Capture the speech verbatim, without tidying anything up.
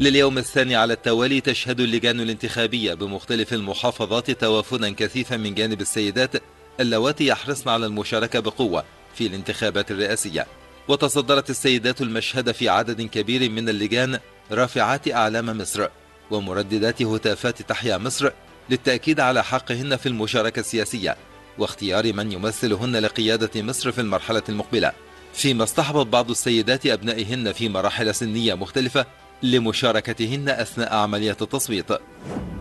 لليوم الثاني على التوالي تشهد اللجان الانتخابية بمختلف المحافظات توافدا كثيفا من جانب السيدات اللواتي يحرصن على المشاركة بقوة في الانتخابات الرئاسية. وتصدرت السيدات المشهد في عدد كبير من اللجان رافعات أعلام مصر ومرددات هتافات تحيا مصر للتأكيد على حقهن في المشاركة السياسية واختيار من يمثلهن لقيادة مصر في المرحلة المقبلة، فيما اصطحبت بعض السيدات أبنائهن في مراحل سنية مختلفة لمشاركتهن أثناء عملية التصويت.